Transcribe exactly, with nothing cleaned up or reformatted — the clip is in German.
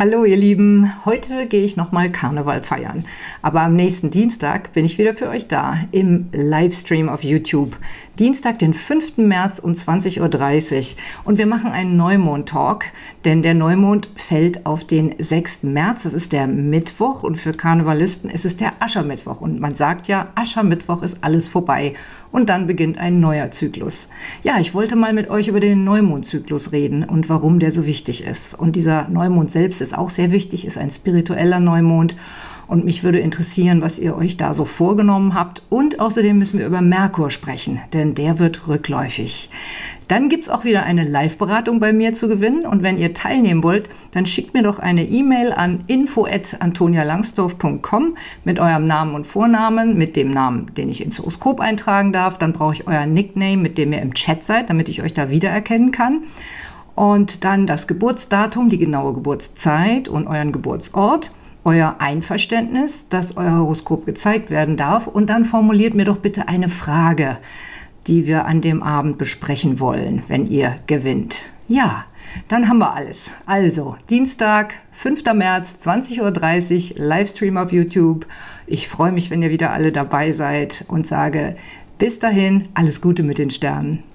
Hallo ihr Lieben, heute gehe ich nochmal Karneval feiern, aber am nächsten Dienstag bin ich wieder für euch da im Livestream auf YouTube. Dienstag, den fünften März um zwanzig Uhr dreißig und wir machen einen Neumond-Talk, denn der Neumond fällt auf den sechsten März, das ist der Mittwoch und für Karnevalisten ist es der Aschermittwoch und man sagt ja, Aschermittwoch ist alles vorbei und dann beginnt ein neuer Zyklus. Ja, ich wollte mal mit euch über den Neumondzyklus reden und warum der so wichtig ist und dieser Neumond selbst ist auch sehr wichtig, ist ein spiritueller Neumond. Und mich würde interessieren, was ihr euch da so vorgenommen habt. Und außerdem müssen wir über Merkur sprechen, denn der wird rückläufig. Dann gibt es auch wieder eine Live-Beratung bei mir zu gewinnen. Und wenn ihr teilnehmen wollt, dann schickt mir doch eine E-Mail an info at antonia langsdorf punkt com mit eurem Namen und Vornamen, mit dem Namen, den ich ins Horoskop eintragen darf. Dann brauche ich euer Nickname, mit dem ihr im Chat seid, damit ich euch da wiedererkennen kann. Und dann das Geburtsdatum, die genaue Geburtszeit und euren Geburtsort. Euer Einverständnis, dass euer Horoskop gezeigt werden darf und dann formuliert mir doch bitte eine Frage, die wir an dem Abend besprechen wollen, wenn ihr gewinnt. Ja, dann haben wir alles. Also, Dienstag, fünfter März, zwanzig Uhr dreißig, Livestream auf YouTube. Ich freue mich, wenn ihr wieder alle dabei seid und sage bis dahin, alles Gute mit den Sternen.